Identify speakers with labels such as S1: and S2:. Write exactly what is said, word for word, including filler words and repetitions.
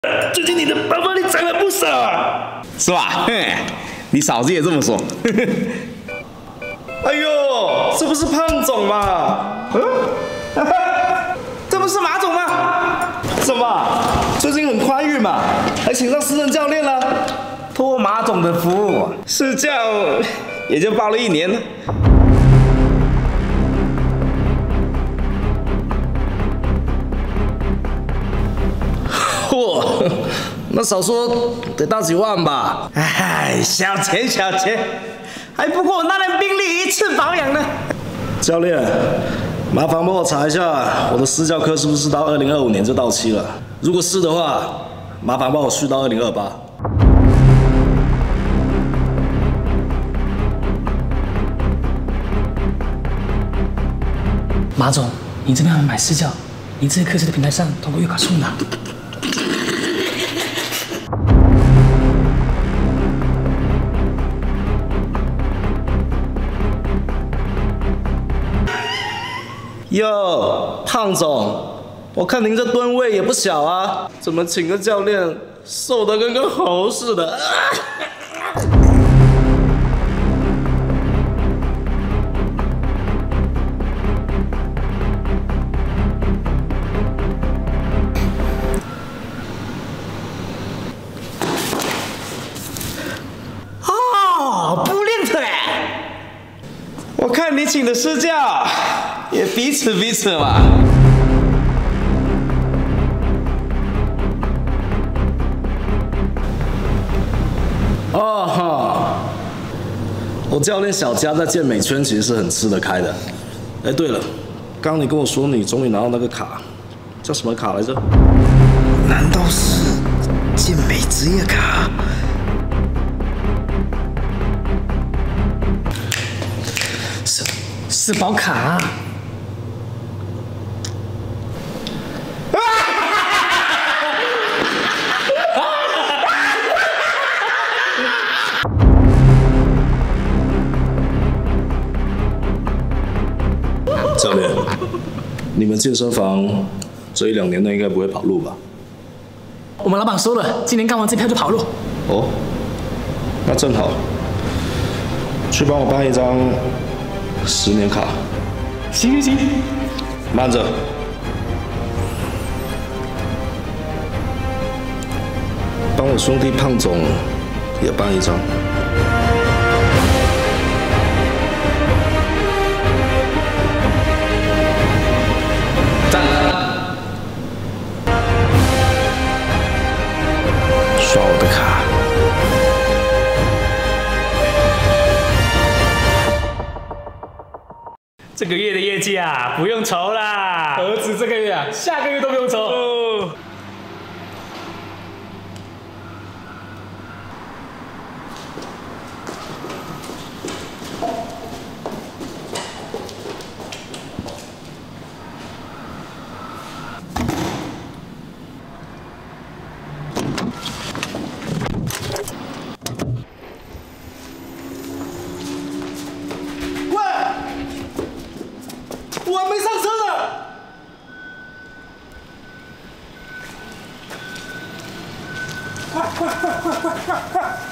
S1: 最近你的包包里涨了不少啊，
S2: 是吧？哼，你嫂子也这么说。
S1: 哎呦，这不是胖总吗？嗯，这不是马总吗？怎么？最近很宽裕嘛，还请上私人教练了？托马总的福务，试教也就报了一年了。嚯，那少说得大几万吧？哎，小钱小钱，还不过我那辆宾利一次保养呢。教练，麻烦帮我查一下我的私教课是不是到二零二五年就到期了？如果是的话，麻烦帮我续到二零二八。
S3: 马总，你这边要买私教，你这些课是在平台上通过月卡送的。
S1: 哟，胖总，我看您这吨位也不小啊，怎么请个教练瘦得跟个猴似的？哦，不练腿，我看你请的私教。也彼此彼此嘛。哦哈，我教练小佳在健美圈其实是很吃得开的。哎，对了，刚刚你跟我说你终于拿到那个卡，叫什么卡来着？
S4: 难道是健美职业卡？
S3: 是是保卡啊。
S1: 教练，你们健身房这一两年内应该不会跑路吧？
S3: 我们老板说了，今年干完这票就跑路。
S1: 哦，那正好，去帮我办一张十年卡。
S3: 行行行，
S1: 慢着，帮我兄弟胖总也办一张。刷我的卡。
S3: 这个月的业绩啊，不用愁啦。儿子这个月啊，下个月都不用愁。哦
S1: 我还没上车呢！快快快快快快快！